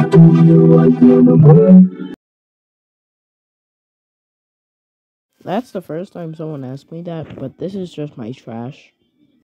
That's the first time someone asked me that, but this is just my trash.